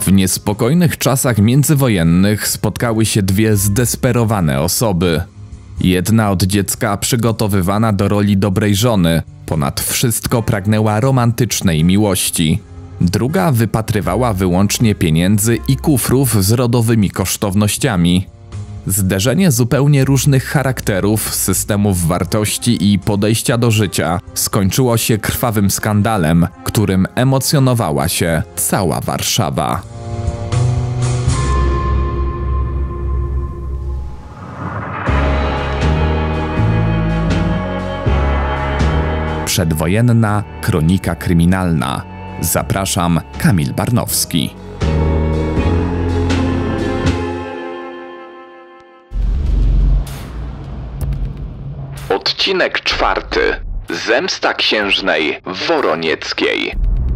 W niespokojnych czasach międzywojennych spotkały się dwie zdesperowane osoby. Jedna od dziecka przygotowywana do roli dobrej żony, ponad wszystko pragnęła romantycznej miłości. Druga wypatrywała wyłącznie pieniędzy i kufrów z rodowymi kosztownościami. Zderzenie zupełnie różnych charakterów, systemów wartości i podejścia do życia skończyło się krwawym skandalem, którym emocjonowała się cała Warszawa. Przedwojenna kronika kryminalna. Zapraszam, Kamil Barnowski. Odcinek 4. Zemsta księżnej Woronieckiej.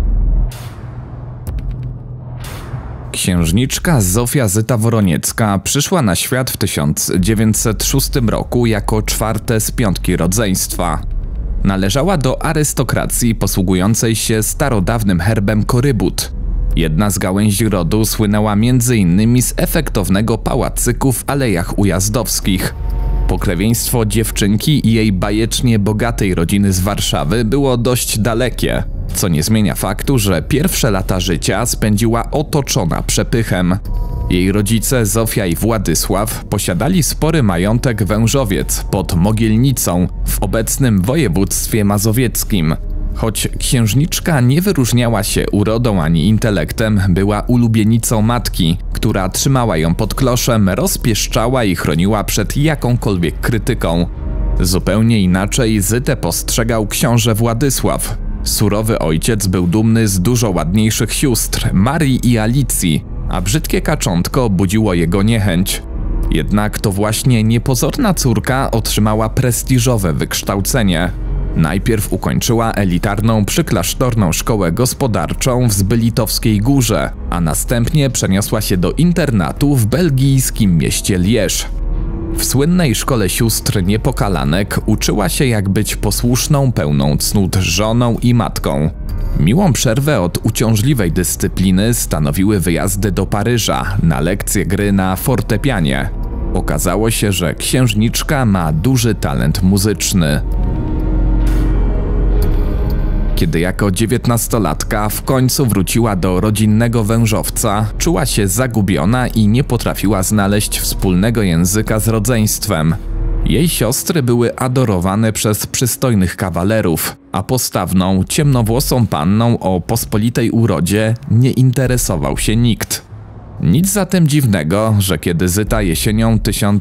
Księżniczka Zofia Zyta Woroniecka przyszła na świat w 1906 roku jako czwarte z piątki rodzeństwa. Należała do arystokracji posługującej się starodawnym herbem Korybut. Jedna z gałęzi rodu słynęła m.in. z efektownego pałacyku w Alejach Ujazdowskich. Pokrewieństwo dziewczynki i jej bajecznie bogatej rodziny z Warszawy było dość dalekie, co nie zmienia faktu, że pierwsze lata życia spędziła otoczona przepychem. Jej rodzice Zofia i Władysław posiadali spory majątek Wężowiec pod Mogielnicą w obecnym województwie mazowieckim. Choć księżniczka nie wyróżniała się urodą ani intelektem, była ulubienicą matki, która trzymała ją pod kloszem, rozpieszczała i chroniła przed jakąkolwiek krytyką. Zupełnie inaczej Zytę postrzegał książę Władysław. Surowy ojciec był dumny z dużo ładniejszych sióstr, Marii i Alicji, a brzydkie kaczątko budziło jego niechęć. Jednak to właśnie niepozorna córka otrzymała prestiżowe wykształcenie. Najpierw ukończyła elitarną przyklasztorną szkołę gospodarczą w Zbylitowskiej Górze, a następnie przeniosła się do internatu w belgijskim mieście Lierz. W słynnej szkole sióstr Niepokalanek uczyła się, jak być posłuszną, pełną cnót żoną i matką. Miłą przerwę od uciążliwej dyscypliny stanowiły wyjazdy do Paryża na lekcje gry na fortepianie. Okazało się, że księżniczka ma duży talent muzyczny. Kiedy jako 19-latka w końcu wróciła do rodzinnego Wężowca, czuła się zagubiona i nie potrafiła znaleźć wspólnego języka z rodzeństwem. Jej siostry były adorowane przez przystojnych kawalerów, a postawną, ciemnowłosą panną o pospolitej urodzie nie interesował się nikt. Nic zatem dziwnego, że kiedy Zyta jesienią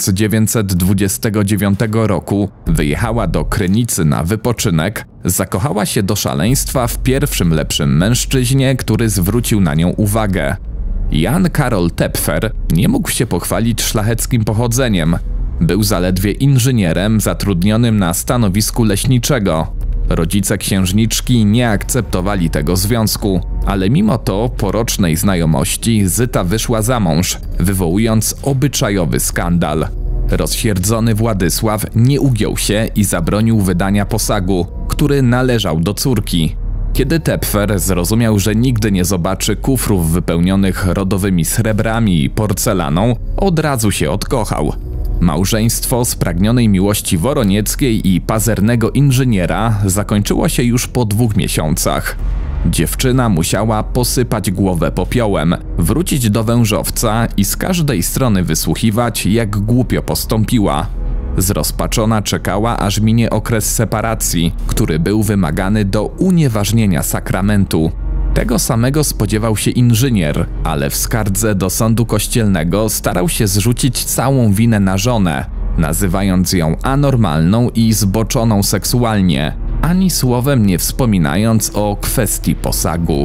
1929 roku wyjechała do Krynicy na wypoczynek, zakochała się do szaleństwa w pierwszym lepszym mężczyźnie, który zwrócił na nią uwagę. Jan Karol Tepfer nie mógł się pochwalić szlacheckim pochodzeniem. Był zaledwie inżynierem zatrudnionym na stanowisku leśniczego. Rodzice księżniczki nie akceptowali tego związku, ale mimo to po rocznej znajomości Zyta wyszła za mąż, wywołując obyczajowy skandal. Rozsierdzony Władysław nie ugiął się i zabronił wydania posagu, który należał do córki. Kiedy Tepfer zrozumiał, że nigdy nie zobaczy kufrów wypełnionych rodowymi srebrami i porcelaną, od razu się odkochał. Małżeństwo spragnionej miłości Woronieckiej i pazernego inżyniera zakończyło się już po 2 miesiącach. Dziewczyna musiała posypać głowę popiołem, wrócić do Wężowca i z każdej strony wysłuchiwać, jak głupio postąpiła. Zrozpaczona czekała, aż minie okres separacji, który był wymagany do unieważnienia sakramentu. Tego samego spodziewał się inżynier, ale w skardze do sądu kościelnego starał się zrzucić całą winę na żonę, nazywając ją anormalną i zboczoną seksualnie, ani słowem nie wspominając o kwestii posagu.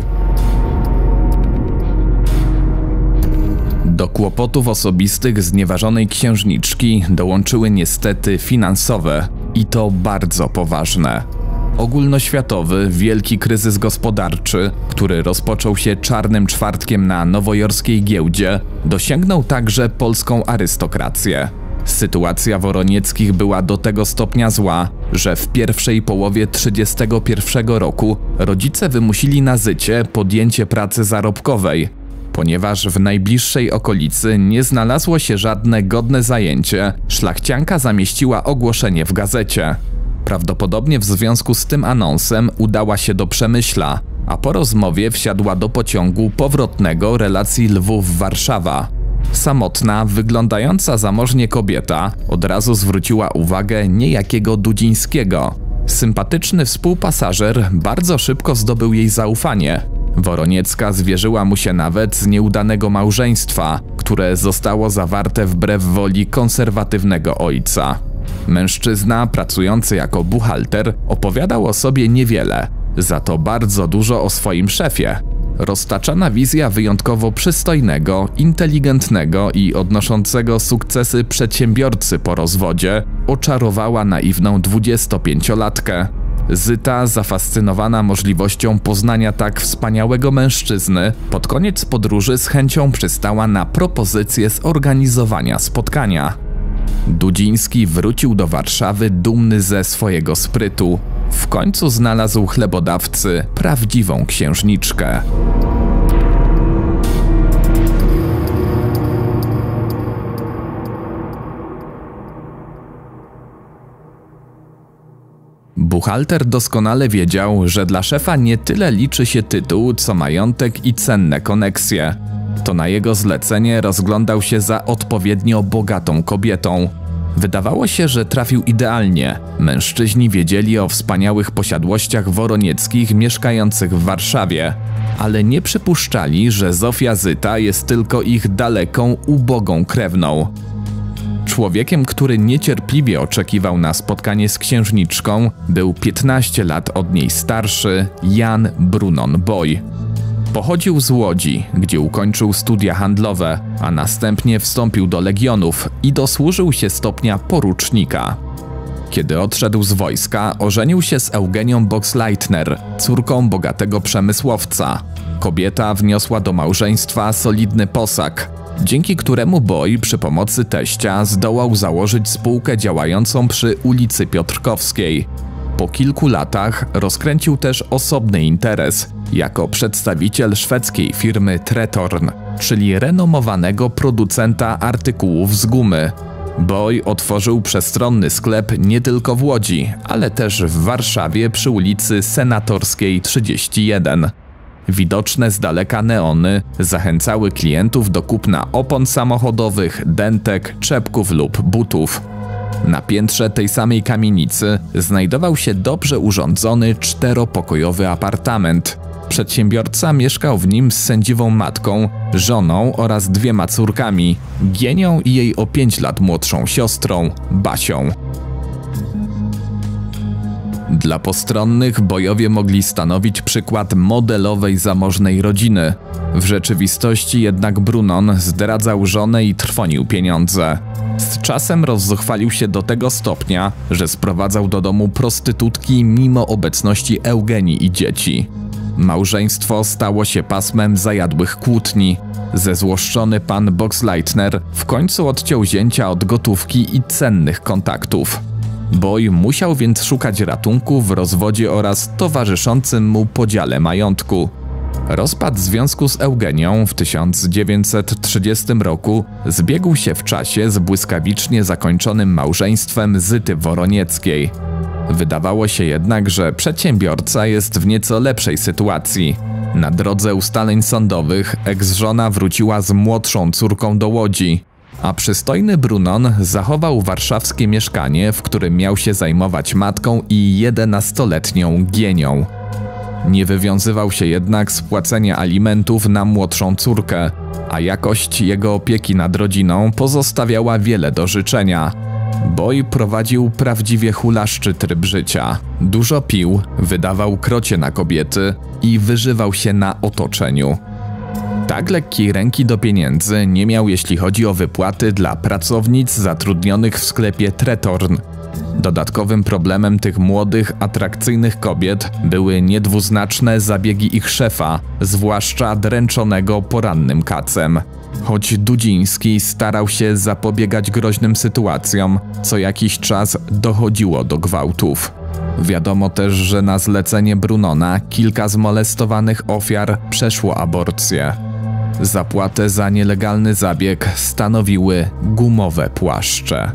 Do kłopotów osobistych znieważonej księżniczki dołączyły niestety finansowe, i to bardzo poważne. Ogólnoświatowy, wielki kryzys gospodarczy, który rozpoczął się czarnym czwartkiem na nowojorskiej giełdzie, dosięgnął także polską arystokrację. Sytuacja Woronieckich była do tego stopnia zła, że w pierwszej połowie 1931 roku rodzice wymusili na Zycie podjęcie pracy zarobkowej. Ponieważ w najbliższej okolicy nie znalazło się żadne godne zajęcie, szlachcianka zamieściła ogłoszenie w gazecie. Prawdopodobnie w związku z tym anonsem udała się do Przemyśla, a po rozmowie wsiadła do pociągu powrotnego relacji Lwów-Warszawa. Samotna, wyglądająca zamożnie kobieta od razu zwróciła uwagę niejakiego Dudzińskiego. Sympatyczny współpasażer bardzo szybko zdobył jej zaufanie. Woroniecka zwierzyła mu się nawet z nieudanego małżeństwa, które zostało zawarte wbrew woli konserwatywnego ojca. Mężczyzna, pracujący jako buchalter, opowiadał o sobie niewiele, za to bardzo dużo o swoim szefie. Roztaczana wizja wyjątkowo przystojnego, inteligentnego i odnoszącego sukcesy przedsiębiorcy po rozwodzie oczarowała naiwną 25-latkę. Zyta, zafascynowana możliwością poznania tak wspaniałego mężczyzny, pod koniec podróży z chęcią przystała na propozycję zorganizowania spotkania. Dudziński wrócił do Warszawy dumny ze swojego sprytu. W końcu znalazł chlebodawcy prawdziwą księżniczkę. Buchalter doskonale wiedział, że dla szefa nie tyle liczy się tytuł, co majątek i cenne koneksje. To na jego zlecenie rozglądał się za odpowiednio bogatą kobietą. Wydawało się, że trafił idealnie. Mężczyźni wiedzieli o wspaniałych posiadłościach woronieckich mieszkających w Warszawie, ale nie przypuszczali, że Zofia Zyta jest tylko ich daleką, ubogą krewną. Człowiekiem, który niecierpliwie oczekiwał na spotkanie z księżniczką, był 15 lat od niej starszy Jan Brunon Boy. Pochodził z Łodzi, gdzie ukończył studia handlowe, a następnie wstąpił do legionów i dosłużył się stopnia porucznika. Kiedy odszedł z wojska, ożenił się z Eugenią Boxleitner, córką bogatego przemysłowca. Kobieta wniosła do małżeństwa solidny posag, dzięki któremu Boy przy pomocy teścia zdołał założyć spółkę działającą przy ulicy Piotrkowskiej. Po kilku latach rozkręcił też osobny interes jako przedstawiciel szwedzkiej firmy Tretorn, czyli renomowanego producenta artykułów z gumy. Boy otworzył przestronny sklep nie tylko w Łodzi, ale też w Warszawie przy ulicy Senatorskiej 31. Widoczne z daleka neony zachęcały klientów do kupna opon samochodowych, dentek, czepków lub butów. Na piętrze tej samej kamienicy znajdował się dobrze urządzony 4-pokojowy apartament. Przedsiębiorca mieszkał w nim z sędziwą matką, żoną oraz 2 córkami, Gienią i jej o 5 lat młodszą siostrą, Basią. Dla postronnych Boyowie mogli stanowić przykład modelowej zamożnej rodziny. W rzeczywistości jednak Brunon zdradzał żonę i trwonił pieniądze. Z czasem rozzuchwalił się do tego stopnia, że sprowadzał do domu prostytutki mimo obecności Eugenii i dzieci. Małżeństwo stało się pasmem zajadłych kłótni. Zezłoszczony pan Boxleitner w końcu odciął zięcia od gotówki i cennych kontaktów. Boy musiał więc szukać ratunku w rozwodzie oraz towarzyszącym mu podziale majątku. Rozpad związku z Eugenią w 1930 roku zbiegł się w czasie z błyskawicznie zakończonym małżeństwem Zyty Woronieckiej. Wydawało się jednak, że przedsiębiorca jest w nieco lepszej sytuacji. Na drodze ustaleń sądowych eks-żona wróciła z młodszą córką do Łodzi, a przystojny Brunon zachował warszawskie mieszkanie, w którym miał się zajmować matką i 11-letnią Gienią. Nie wywiązywał się jednak z płacenia alimentów na młodszą córkę, a jakość jego opieki nad rodziną pozostawiała wiele do życzenia. Boy prowadził prawdziwie hulaszczy tryb życia. Dużo pił, wydawał krocie na kobiety i wyżywał się na otoczeniu. Tak lekkiej ręki do pieniędzy nie miał, jeśli chodzi o wypłaty dla pracownic zatrudnionych w sklepie Tretorn. Dodatkowym problemem tych młodych, atrakcyjnych kobiet były niedwuznaczne zabiegi ich szefa, zwłaszcza dręczonego porannym kacem. Choć Dudziński starał się zapobiegać groźnym sytuacjom, co jakiś czas dochodziło do gwałtów. Wiadomo też, że na zlecenie Brunona kilka zmolestowanych ofiar przeszło aborcję. Zapłatę za nielegalny zabieg stanowiły gumowe płaszcze.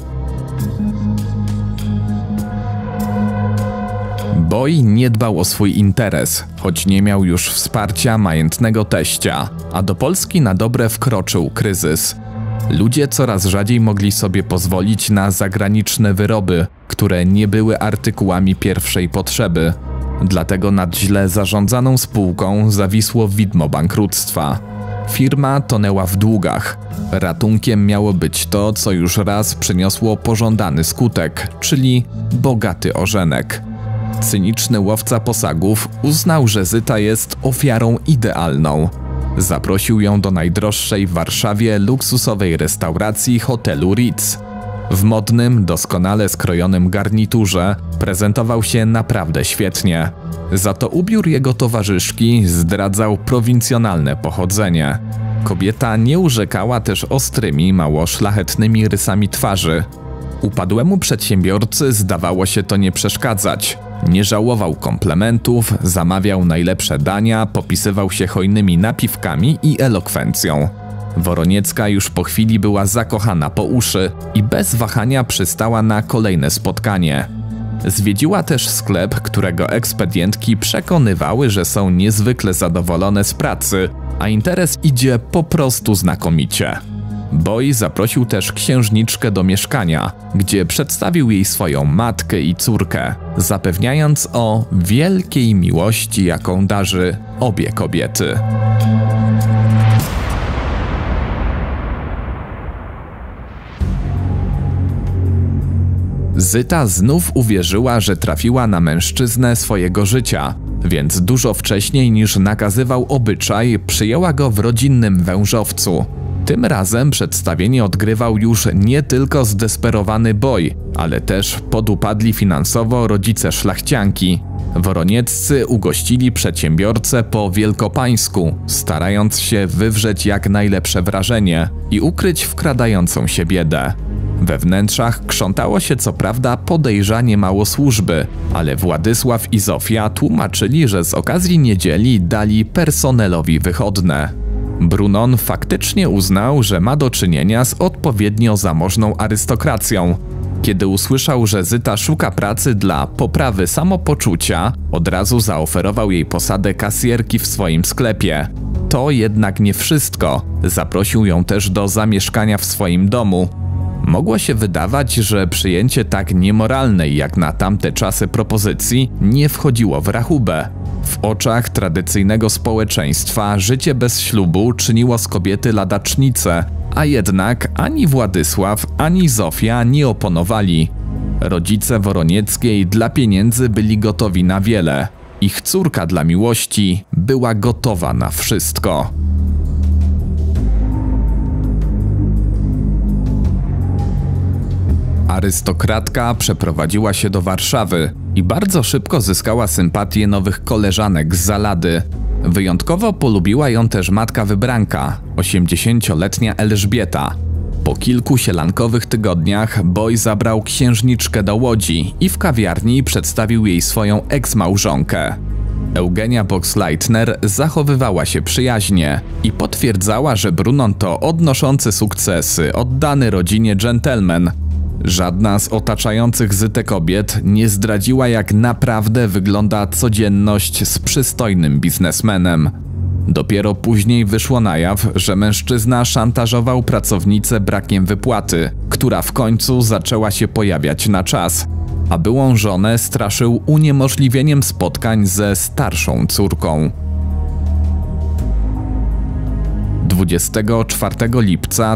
Boy nie dbał o swój interes, choć nie miał już wsparcia majętnego teścia, a do Polski na dobre wkroczył kryzys. Ludzie coraz rzadziej mogli sobie pozwolić na zagraniczne wyroby, które nie były artykułami pierwszej potrzeby. Dlatego nad źle zarządzaną spółką zawisło widmo bankructwa. Firma tonęła w długach. Ratunkiem miało być to, co już raz przyniosło pożądany skutek, czyli bogaty ożenek. Cyniczny łowca posagów uznał, że Zyta jest ofiarą idealną. Zaprosił ją do najdroższej w Warszawie luksusowej restauracji hotelu Ritz. W modnym, doskonale skrojonym garniturze prezentował się naprawdę świetnie. Za to ubiór jego towarzyszki zdradzał prowincjonalne pochodzenie. Kobieta nie urzekała też ostrymi, mało szlachetnymi rysami twarzy. Upadłemu przedsiębiorcy zdawało się to nie przeszkadzać. Nie żałował komplementów, zamawiał najlepsze dania, popisywał się hojnymi napiwkami i elokwencją. Woroniecka już po chwili była zakochana po uszy i bez wahania przystała na kolejne spotkanie. Zwiedziła też sklep, którego ekspedientki przekonywały, że są niezwykle zadowolone z pracy, a interes idzie po prostu znakomicie. Boy zaprosił też księżniczkę do mieszkania, gdzie przedstawił jej swoją matkę i córkę, zapewniając o wielkiej miłości, jaką darzy obie kobiety. Zyta znów uwierzyła, że trafiła na mężczyznę swojego życia, więc dużo wcześniej niż nakazywał obyczaj, przyjęła go w rodzinnym Wężowcu. Tym razem przedstawienie odgrywał już nie tylko zdesperowany Boy, ale też podupadli finansowo rodzice szlachcianki. Woronieccy ugościli przedsiębiorcę po wielkopańsku, starając się wywrzeć jak najlepsze wrażenie i ukryć wkradającą się biedę. We wnętrzach krzątało się co prawda podejrzanie mało służby, ale Władysław i Zofia tłumaczyli, że z okazji niedzieli dali personelowi wychodne. Brunon faktycznie uznał, że ma do czynienia z odpowiednio zamożną arystokracją. Kiedy usłyszał, że Zyta szuka pracy dla poprawy samopoczucia, od razu zaoferował jej posadę kasjerki w swoim sklepie. To jednak nie wszystko. Zaprosił ją też do zamieszkania w swoim domu. Mogło się wydawać, że przyjęcie tak niemoralnej jak na tamte czasy propozycji nie wchodziło w rachubę. W oczach tradycyjnego społeczeństwa życie bez ślubu czyniło z kobiety ladacznicę, a jednak ani Władysław, ani Zofia nie oponowali. Rodzice Woronieckiej dla pieniędzy byli gotowi na wiele. Ich córka dla miłości była gotowa na wszystko. Arystokratka przeprowadziła się do Warszawy i bardzo szybko zyskała sympatię nowych koleżanek z Zalady. Wyjątkowo polubiła ją też matka wybranka, 80-letnia Elżbieta. Po kilku sielankowych tygodniach Boy zabrał księżniczkę do Łodzi i w kawiarni przedstawił jej swoją eks-małżonkę. Eugenia Boxleitner zachowywała się przyjaźnie i potwierdzała, że Brunon to odnoszący sukcesy, oddany rodzinie dżentelmen. Żadna z otaczających Zytę kobiet nie zdradziła, jak naprawdę wygląda codzienność z przystojnym biznesmenem. Dopiero później wyszło na jaw, że mężczyzna szantażował pracownicę brakiem wypłaty, która w końcu zaczęła się pojawiać na czas, a byłą żonę straszył uniemożliwieniem spotkań ze starszą córką. 24 lipca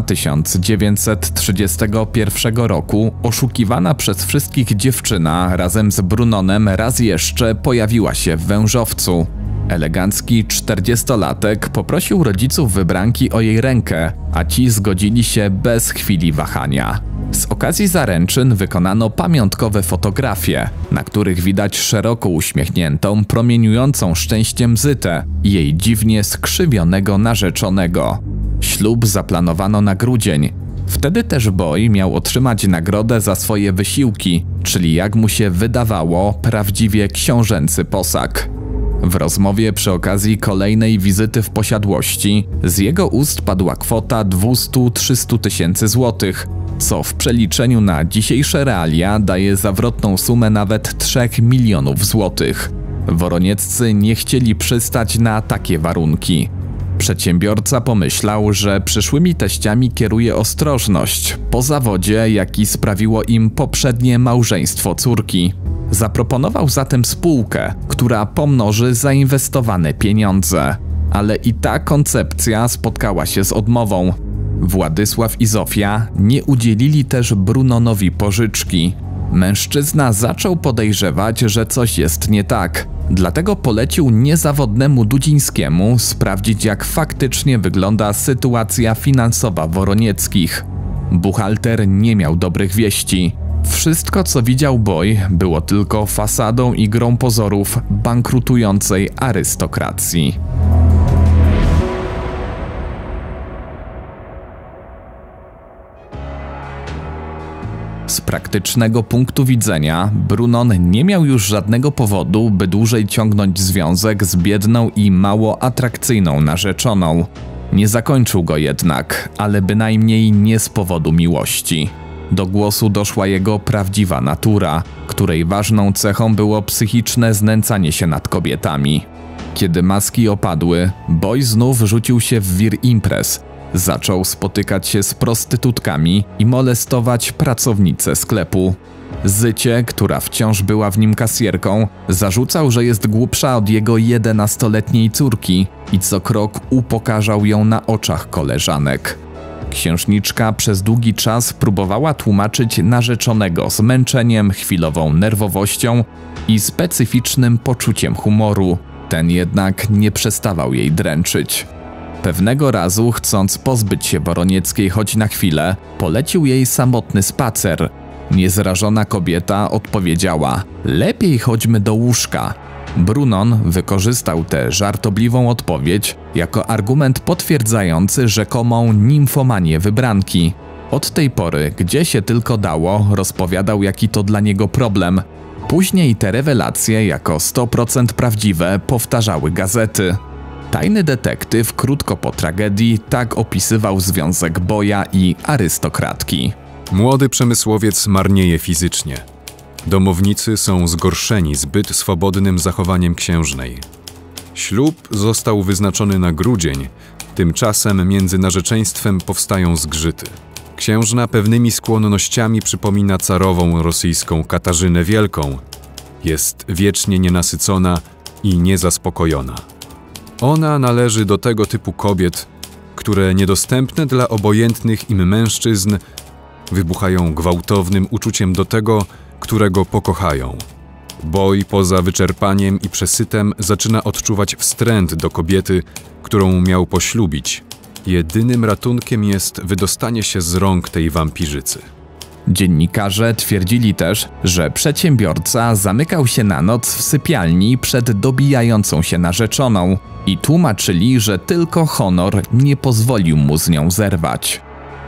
1931 roku oszukiwana przez wszystkich dziewczyna razem z Brunonem raz jeszcze pojawiła się w Wężowcu. Elegancki 40-latek poprosił rodziców wybranki o jej rękę, a ci zgodzili się bez chwili wahania. Z okazji zaręczyn wykonano pamiątkowe fotografie, na których widać szeroko uśmiechniętą, promieniującą szczęściem Zytę i jej dziwnie skrzywionego narzeczonego. Ślub zaplanowano na grudzień. Wtedy też Boy miał otrzymać nagrodę za swoje wysiłki, czyli jak mu się wydawało, prawdziwie książęcy posag. W rozmowie przy okazji kolejnej wizyty w posiadłości z jego ust padła kwota 200–300 tysięcy złotych, co w przeliczeniu na dzisiejsze realia daje zawrotną sumę nawet 3 milionów złotych. Woronieccy nie chcieli przystać na takie warunki. Przedsiębiorca pomyślał, że przyszłymi teściami kieruje ostrożność po zawodzie, jaki sprawiło im poprzednie małżeństwo córki. Zaproponował zatem spółkę, która pomnoży zainwestowane pieniądze. Ale i ta koncepcja spotkała się z odmową. Władysław i Zofia nie udzielili też Brunonowi pożyczki. Mężczyzna zaczął podejrzewać, że coś jest nie tak. Dlatego polecił niezawodnemu Dudzińskiemu sprawdzić, jak faktycznie wygląda sytuacja finansowa Woronieckich. Buchalter nie miał dobrych wieści. Wszystko, co widział Boj, było tylko fasadą i grą pozorów bankrutującej arystokracji. Z praktycznego punktu widzenia Brunon nie miał już żadnego powodu, by dłużej ciągnąć związek z biedną i mało atrakcyjną narzeczoną. Nie zakończył go jednak, ale bynajmniej nie z powodu miłości. Do głosu doszła jego prawdziwa natura, której ważną cechą było psychiczne znęcanie się nad kobietami. Kiedy maski opadły, Boj znów rzucił się w wir imprez. Zaczął spotykać się z prostytutkami i molestować pracownice sklepu. Zycie, która wciąż była w nim kasjerką, zarzucał, że jest głupsza od jego 11-letniej córki i co krok upokarzał ją na oczach koleżanek. Księżniczka przez długi czas próbowała tłumaczyć narzeczonego zmęczeniem, chwilową nerwowością i specyficznym poczuciem humoru. Ten jednak nie przestawał jej dręczyć. Pewnego razu, chcąc pozbyć się Woronieckiej choć na chwilę, polecił jej samotny spacer. Niezrażona kobieta odpowiedziała: lepiej chodźmy do łóżka. Brunon wykorzystał tę żartobliwą odpowiedź jako argument potwierdzający rzekomą nimfomanię wybranki. Od tej pory, gdzie się tylko dało, rozpowiadał, jaki to dla niego problem. Później te rewelacje, jako 100% prawdziwe, powtarzały gazety. Tajny detektyw krótko po tragedii tak opisywał związek Boja i arystokratki. Młody przemysłowiec marnieje fizycznie. Domownicy są zgorszeni zbyt swobodnym zachowaniem księżnej. Ślub został wyznaczony na grudzień, tymczasem między narzeczeństwem powstają zgrzyty. Księżna pewnymi skłonnościami przypomina carową rosyjską Katarzynę Wielką. Jest wiecznie nienasycona i niezaspokojona. Ona należy do tego typu kobiet, które niedostępne dla obojętnych im mężczyzn wybuchają gwałtownym uczuciem do tego, którego pokochają. Boj poza wyczerpaniem i przesytem zaczyna odczuwać wstręt do kobiety, którą miał poślubić. Jedynym ratunkiem jest wydostanie się z rąk tej wampirzycy. Dziennikarze twierdzili też, że przedsiębiorca zamykał się na noc w sypialni przed dobijającą się narzeczoną i tłumaczyli, że tylko honor nie pozwolił mu z nią zerwać.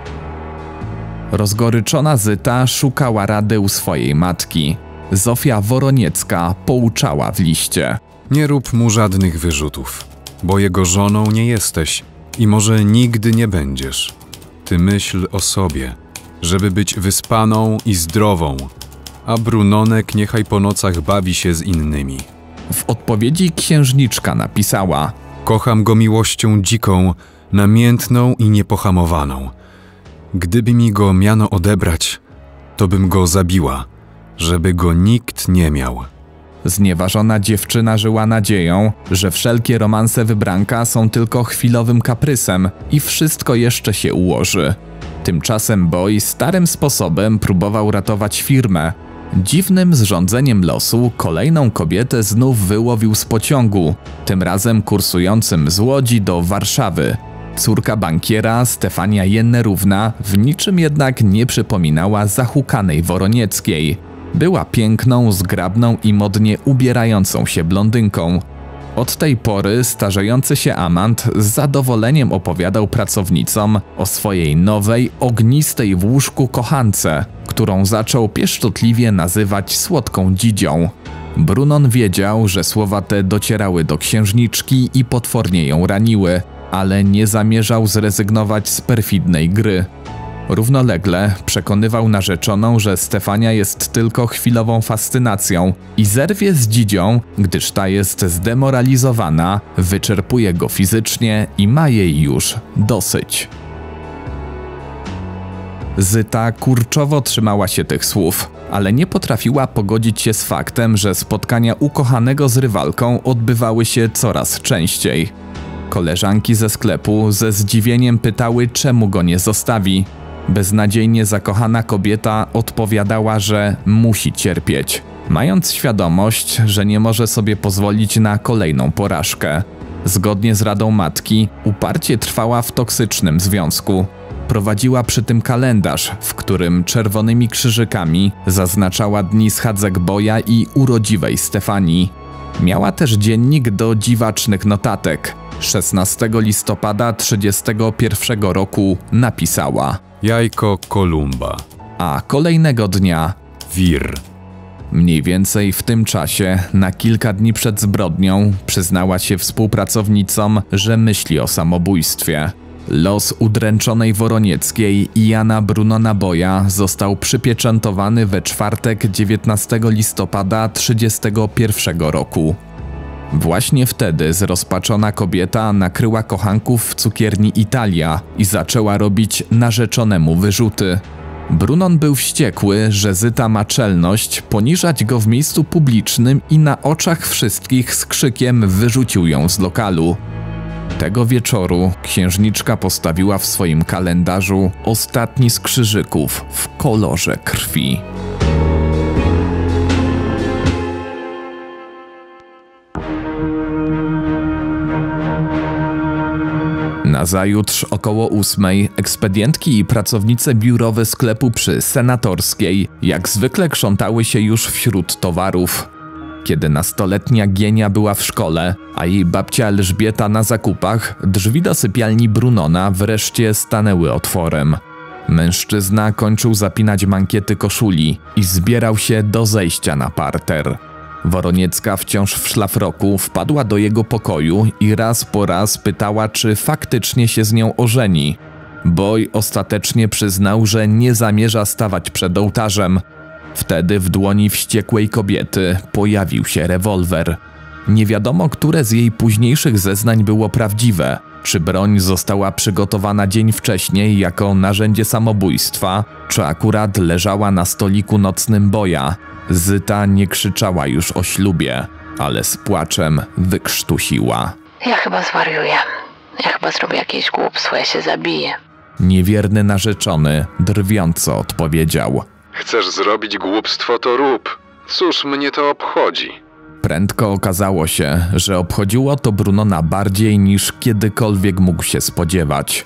Rozgoryczona Zyta szukała rady u swojej matki. Zofia Woroniecka pouczała w liście: nie rób mu żadnych wyrzutów, bo jego żoną nie jesteś i może nigdy nie będziesz. Ty myśl o sobie, żeby być wyspaną i zdrową, a Brunonek niechaj po nocach bawi się z innymi. W odpowiedzi księżniczka napisała: kocham go miłością dziką, namiętną i niepohamowaną. Gdyby mi go miano odebrać, to bym go zabiła, żeby go nikt nie miał. Znieważona dziewczyna żyła nadzieją, że wszelkie romanse wybranka są tylko chwilowym kaprysem i wszystko jeszcze się ułoży. Tymczasem Boj starym sposobem próbował ratować firmę. Dziwnym zrządzeniem losu kolejną kobietę znów wyłowił z pociągu, tym razem kursującym z Łodzi do Warszawy. Córka bankiera Stefania Jennerówna w niczym jednak nie przypominała zahukanej Woronieckiej. Była piękną, zgrabną i modnie ubierającą się blondynką. Od tej pory starzejący się amant z zadowoleniem opowiadał pracownicom o swojej nowej, ognistej w łóżku kochance, którą zaczął pieszczotliwie nazywać słodką dzidzią. Brunon wiedział, że słowa te docierały do księżniczki i potwornie ją raniły, ale nie zamierzał zrezygnować z perfidnej gry. Równolegle przekonywał narzeczoną, że Stefania jest tylko chwilową fascynacją i zerwie z dzidzią, gdyż ta jest zdemoralizowana, wyczerpuje go fizycznie i ma jej już dosyć. Zyta kurczowo trzymała się tych słów, ale nie potrafiła pogodzić się z faktem, że spotkania ukochanego z rywalką odbywały się coraz częściej. Koleżanki ze sklepu ze zdziwieniem pytały, czemu go nie zostawi. Beznadziejnie zakochana kobieta odpowiadała, że musi cierpieć, mając świadomość, że nie może sobie pozwolić na kolejną porażkę. Zgodnie z radą matki, uparcie trwała w toksycznym związku. Prowadziła przy tym kalendarz, w którym czerwonymi krzyżykami zaznaczała dni schadzek Boja i urodziwej Stefanii. Miała też dziennik do dziwacznych notatek. 16 listopada 1931 roku napisała: Jajko Kolumba. A kolejnego dnia Wir. Mniej więcej w tym czasie, na kilka dni przed zbrodnią, przyznała się współpracownicom, że myśli o samobójstwie. Los udręczonej Woronieckiej i Jana Brunona Boja został przypieczętowany we czwartek 19 listopada 1931 roku. Właśnie wtedy zrozpaczona kobieta nakryła kochanków w cukierni Italia i zaczęła robić narzeczonemu wyrzuty. Brunon był wściekły, że Zyta ma czelność poniżać go w miejscu publicznym i na oczach wszystkich z krzykiem wyrzucił ją z lokalu. Tego wieczoru księżniczka postawiła w swoim kalendarzu ostatni z krzyżyków w kolorze krwi. Nazajutrz około 8 ekspedientki i pracownice biurowe sklepu przy Senatorskiej jak zwykle krzątały się już wśród towarów. Kiedy nastoletnia Gienia była w szkole, a jej babcia Elżbieta na zakupach, drzwi do sypialni Brunona wreszcie stanęły otworem. Mężczyzna kończył zapinać mankiety koszuli i zbierał się do zejścia na parter. Woroniecka wciąż w szlafroku wpadła do jego pokoju i raz po raz pytała, czy faktycznie się z nią ożeni. Boj ostatecznie przyznał, że nie zamierza stawać przed ołtarzem. Wtedy w dłoni wściekłej kobiety pojawił się rewolwer. Nie wiadomo, które z jej późniejszych zeznań było prawdziwe. Czy broń została przygotowana dzień wcześniej jako narzędzie samobójstwa, czy akurat leżała na stoliku nocnym Boja. Zyta nie krzyczała już o ślubie, ale z płaczem wykrztusiła: Ja chyba zwariuję. Ja chyba zrobię jakieś głupstwo, ja się zabiję. Niewierny narzeczony drwiąco odpowiedział: Chcesz zrobić głupstwo, to rób. Cóż mnie to obchodzi? Prędko okazało się, że obchodziło to Brunona bardziej niż kiedykolwiek mógł się spodziewać.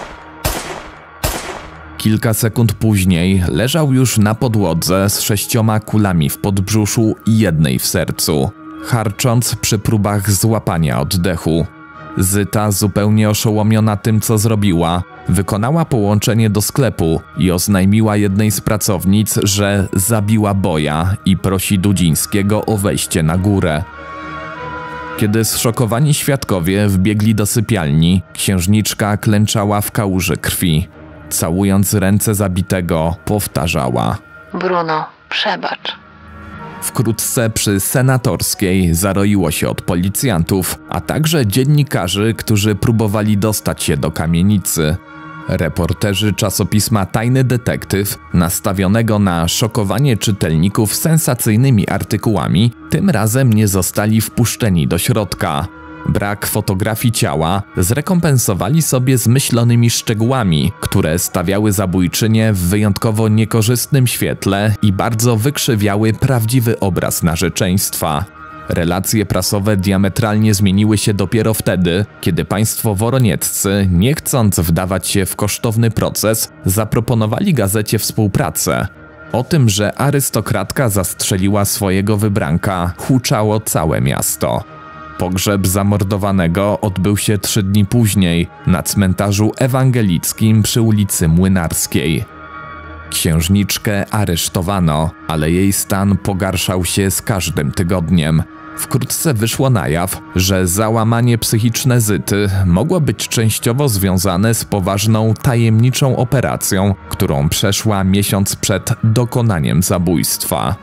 Kilka sekund później leżał już na podłodze z 6 kulami w podbrzuszu i jednej w sercu, charcząc przy próbach złapania oddechu. Zyta, zupełnie oszołomiona tym, co zrobiła, wykonała połączenie do sklepu i oznajmiła jednej z pracownic, że zabiła Boja i prosi Dudzińskiego o wejście na górę. Kiedy zszokowani świadkowie wbiegli do sypialni, księżniczka klęczała w kałuży krwi. Całując ręce zabitego, powtarzała: Bruno, przebacz. Wkrótce przy Senatorskiej zaroiło się od policjantów, a także dziennikarzy, którzy próbowali dostać się do kamienicy. Reporterzy czasopisma Tajny Detektyw, nastawionego na szokowanie czytelników sensacyjnymi artykułami, tym razem nie zostali wpuszczeni do środka. Brak fotografii ciała zrekompensowali sobie zmyślonymi szczegółami, które stawiały zabójczynię w wyjątkowo niekorzystnym świetle i bardzo wykrzywiały prawdziwy obraz narzeczeństwa. Relacje prasowe diametralnie zmieniły się dopiero wtedy, kiedy państwo woronieccy, nie chcąc wdawać się w kosztowny proces, zaproponowali gazecie współpracę. O tym, że arystokratka zastrzeliła swojego wybranka, huczało całe miasto. Pogrzeb zamordowanego odbył się 3 dni później na cmentarzu ewangelickim przy ulicy Młynarskiej. Księżniczkę aresztowano, ale jej stan pogarszał się z każdym tygodniem. Wkrótce wyszło na jaw, że załamanie psychiczne Zyty mogło być częściowo związane z poważną, tajemniczą operacją, którą przeszła miesiąc przed dokonaniem zabójstwa.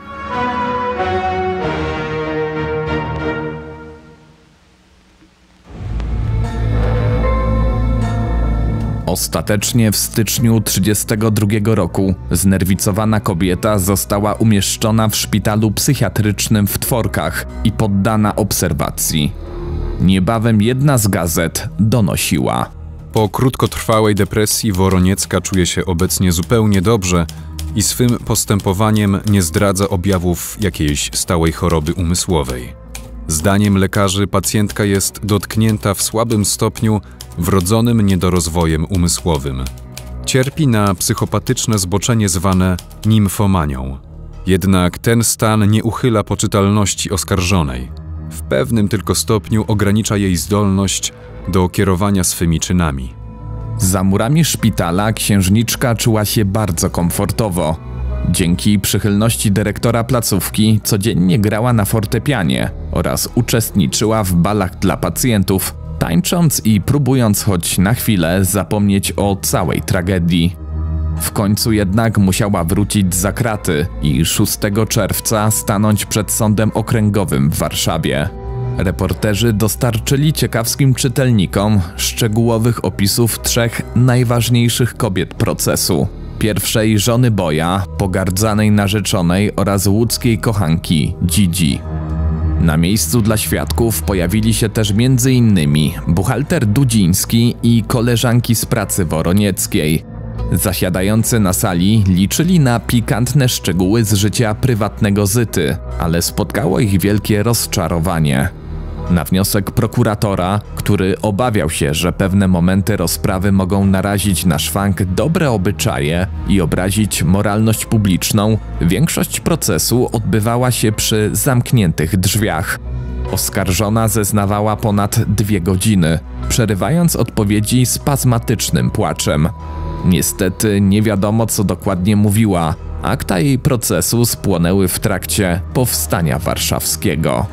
Ostatecznie w styczniu 1932 roku znerwicowana kobieta została umieszczona w szpitalu psychiatrycznym w Tworkach i poddana obserwacji. Niebawem jedna z gazet donosiła: Po krótkotrwałej depresji Woroniecka czuje się obecnie zupełnie dobrze i swym postępowaniem nie zdradza objawów jakiejś stałej choroby umysłowej. Zdaniem lekarzy pacjentka jest dotknięta w słabym stopniu wrodzonym niedorozwojem umysłowym. Cierpi na psychopatyczne zboczenie zwane nimfomanią. Jednak ten stan nie uchyla poczytalności oskarżonej. W pewnym tylko stopniu ogranicza jej zdolność do kierowania swymi czynami. Za murami szpitala księżniczka czuła się bardzo komfortowo. Dzięki przychylności dyrektora placówki codziennie grała na fortepianie oraz uczestniczyła w balach dla pacjentów, tańcząc i próbując choć na chwilę zapomnieć o całej tragedii. W końcu jednak musiała wrócić za kraty i 6 czerwca stanąć przed sądem okręgowym w Warszawie. Reporterzy dostarczyli ciekawskim czytelnikom szczegółowych opisów 3 najważniejszych kobiet procesu. Pierwszej żony Boja, pogardzanej narzeczonej oraz łódzkiej kochanki Dzidzi. Na miejscu dla świadków pojawili się też m.in. buchalter Dudziński i koleżanki z pracy woronieckiej. Zasiadający na sali liczyli na pikantne szczegóły z życia prywatnego Zyty, ale spotkało ich wielkie rozczarowanie. Na wniosek prokuratora, który obawiał się, że pewne momenty rozprawy mogą narazić na szwank dobre obyczaje i obrazić moralność publiczną, większość procesu odbywała się przy zamkniętych drzwiach. Oskarżona zeznawała ponad 2 godziny, przerywając odpowiedzi spazmatycznym płaczem. Niestety nie wiadomo, co dokładnie mówiła. Akta jej procesu spłonęły w trakcie Powstania Warszawskiego.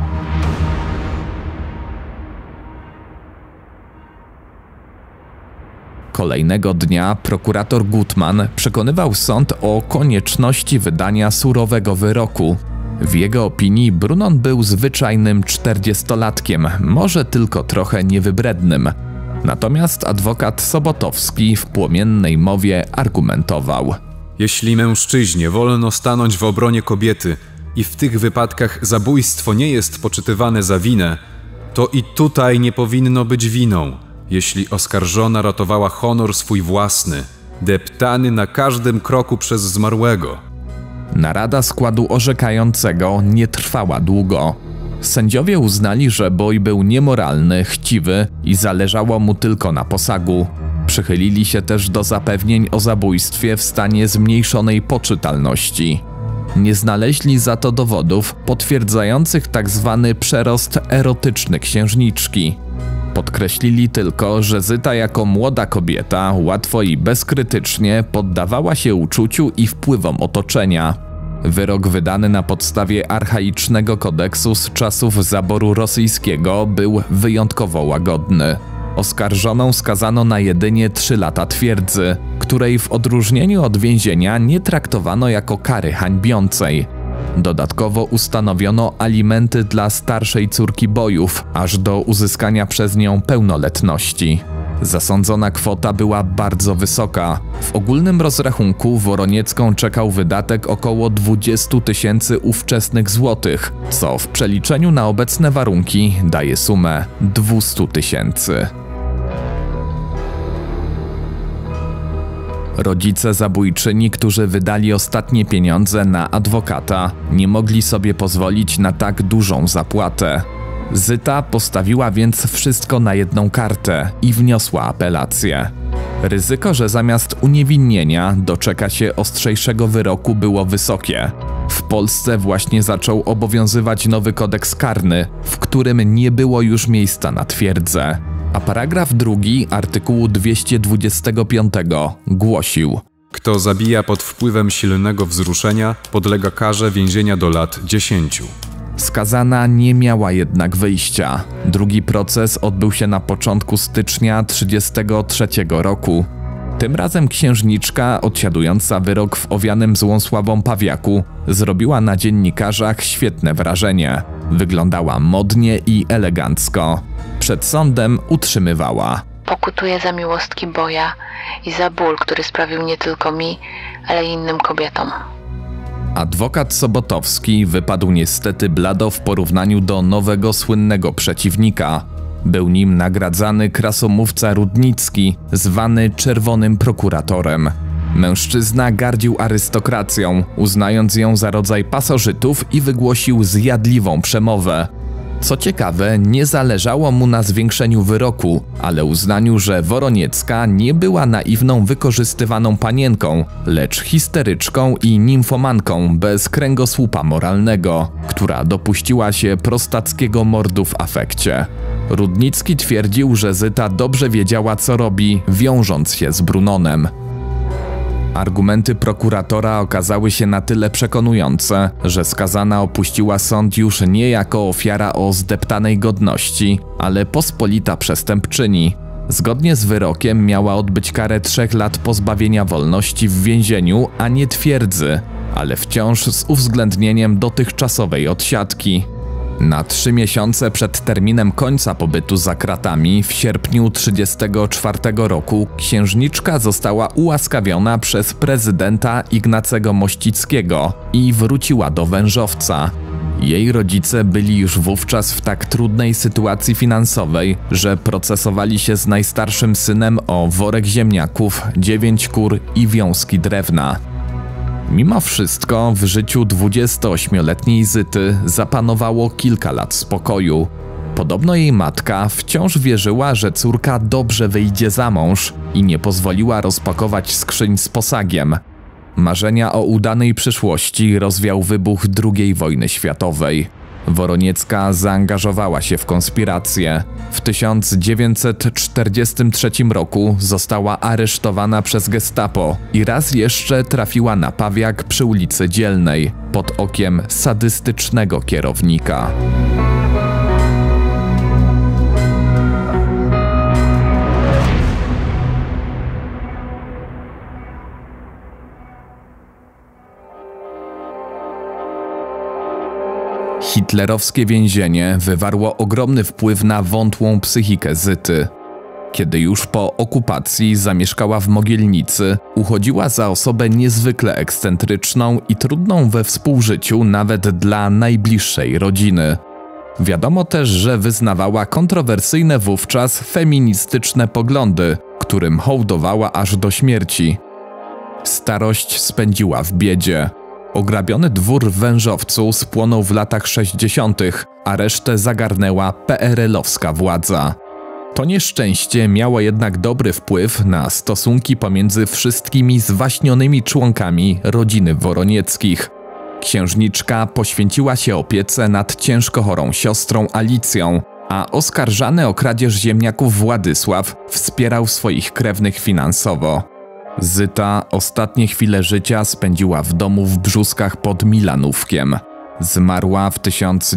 Kolejnego dnia prokurator Gutman przekonywał sąd o konieczności wydania surowego wyroku. W jego opinii Brunon był zwyczajnym 40-latkiem, może tylko trochę niewybrednym. Natomiast adwokat Sobotowski w płomiennej mowie argumentował: Jeśli mężczyźnie wolno stanąć w obronie kobiety i w tych wypadkach zabójstwo nie jest poczytywane za winę, to i tutaj nie powinno być winą. Jeśli oskarżona ratowała honor swój własny, deptany na każdym kroku przez zmarłego. Narada składu orzekającego nie trwała długo. Sędziowie uznali, że Boj był niemoralny, chciwy i zależało mu tylko na posagu. Przychylili się też do zapewnień o zabójstwie w stanie zmniejszonej poczytalności. Nie znaleźli za to dowodów potwierdzających tzw. przerost erotyczny księżniczki. Podkreślili tylko, że Zyta jako młoda kobieta łatwo i bezkrytycznie poddawała się uczuciu i wpływom otoczenia. Wyrok wydany na podstawie archaicznego kodeksu z czasów zaboru rosyjskiego był wyjątkowo łagodny. Oskarżoną skazano na jedynie 3 lata twierdzy, której w odróżnieniu od więzienia nie traktowano jako kary hańbiącej. Dodatkowo ustanowiono alimenty dla starszej córki Bojów, aż do uzyskania przez nią pełnoletności. Zasądzona kwota była bardzo wysoka. W ogólnym rozrachunku Woroniecką czekał wydatek około 20 000 ówczesnych złotych, co w przeliczeniu na obecne warunki daje sumę 200 000. Rodzice zabójczyni, którzy wydali ostatnie pieniądze na adwokata, nie mogli sobie pozwolić na tak dużą zapłatę. Zyta postawiła więc wszystko na jedną kartę i wniosła apelację. Ryzyko, że zamiast uniewinnienia doczeka się ostrzejszego wyroku, było wysokie. W Polsce właśnie zaczął obowiązywać nowy kodeks karny, w którym nie było już miejsca na twierdzę. A paragraf 2 artykułu 225 głosił: Kto zabija pod wpływem silnego wzruszenia, podlega karze więzienia do lat 10. Skazana nie miała jednak wyjścia. Drugi proces odbył się na początku stycznia 1933 roku. Tym razem księżniczka, odsiadująca wyrok w owianym złą sławą Pawiaku, zrobiła na dziennikarzach świetne wrażenie. Wyglądała modnie i elegancko. Przed sądem utrzymywała: Pokutuję za miłostki Boja i za ból, który sprawił nie tylko mi, ale i innym kobietom. Adwokat Sobotowski wypadł niestety blado w porównaniu do nowego słynnego przeciwnika. Był nim nagradzany krasomówca Rudnicki, zwany Czerwonym Prokuratorem. Mężczyzna gardził arystokracją, uznając ją za rodzaj pasożytów i wygłosił zjadliwą przemowę. Co ciekawe, nie zależało mu na zwiększeniu wyroku, ale uznaniu, że Woroniecka nie była naiwną, wykorzystywaną panienką, lecz histeryczką i nimfomanką bez kręgosłupa moralnego, która dopuściła się prostackiego mordu w afekcie. Rudnicki twierdził, że Zyta dobrze wiedziała, co robi, wiążąc się z Brunonem. Argumenty prokuratora okazały się na tyle przekonujące, że skazana opuściła sąd już nie jako ofiara o zdeptanej godności, ale pospolita przestępczyni. Zgodnie z wyrokiem miała odbyć karę 3 lat pozbawienia wolności w więzieniu, a nie twierdzy, ale wciąż z uwzględnieniem dotychczasowej odsiadki. Na 3 miesiące przed terminem końca pobytu za kratami w sierpniu 1934 roku księżniczka została ułaskawiona przez prezydenta Ignacego Mościckiego i wróciła do Wężowca. Jej rodzice byli już wówczas w tak trudnej sytuacji finansowej, że procesowali się z najstarszym synem o worek ziemniaków, 9 kur i wiązki drewna. Mimo wszystko w życiu 28-letniej Zyty zapanowało kilka lat spokoju. Podobno jej matka wciąż wierzyła, że córka dobrze wyjdzie za mąż i nie pozwoliła rozpakować skrzyń z posagiem. Marzenia o udanej przyszłości rozwiał wybuch II wojny światowej. Woroniecka zaangażowała się w konspirację. W 1943 roku została aresztowana przez gestapo i raz jeszcze trafiła na Pawiak przy ulicy Dzielnej, pod okiem sadystycznego kierownika. Hitlerowskie więzienie wywarło ogromny wpływ na wątłą psychikę Zyty. Kiedy już po okupacji zamieszkała w Mogielnicy, uchodziła za osobę niezwykle ekscentryczną i trudną we współżyciu nawet dla najbliższej rodziny. Wiadomo też, że wyznawała kontrowersyjne wówczas feministyczne poglądy, którym hołdowała aż do śmierci. Starość spędziła w biedzie. Ograbiony dwór w Wężowcu spłonął w latach 60., a resztę zagarnęła PRL-owska władza. To nieszczęście miało jednak dobry wpływ na stosunki pomiędzy wszystkimi zwaśnionymi członkami rodziny Woronieckich. Księżniczka poświęciła się opiece nad ciężko chorą siostrą Alicją, a oskarżany o kradzież ziemniaków Władysław wspierał swoich krewnych finansowo. Zyta ostatnie chwile życia spędziła w domu w Brzuskach pod Milanówkiem. Zmarła w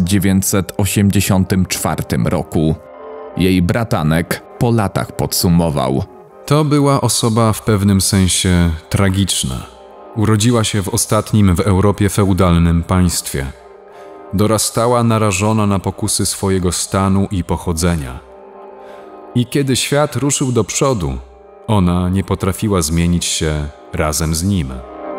1984 roku. Jej bratanek po latach podsumował: To była osoba w pewnym sensie tragiczna. Urodziła się w ostatnim w Europie feudalnym państwie. Dorastała narażona na pokusy swojego stanu i pochodzenia. I kiedy świat ruszył do przodu, ona nie potrafiła zmienić się razem z nim.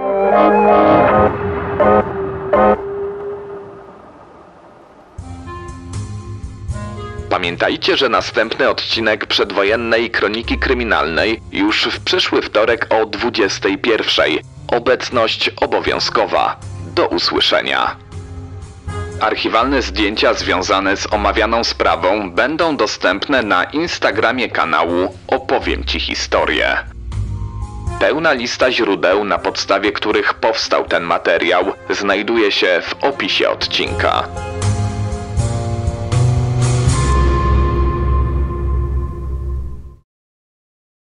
Pamiętajcie, że następny odcinek przedwojennej Kroniki Kryminalnej już w przyszły wtorek o 21:00. Obecność obowiązkowa. Do usłyszenia. Archiwalne zdjęcia związane z omawianą sprawą będą dostępne na Instagramie kanału Opowiem Ci Historię. Pełna lista źródeł, na podstawie których powstał ten materiał, znajduje się w opisie odcinka.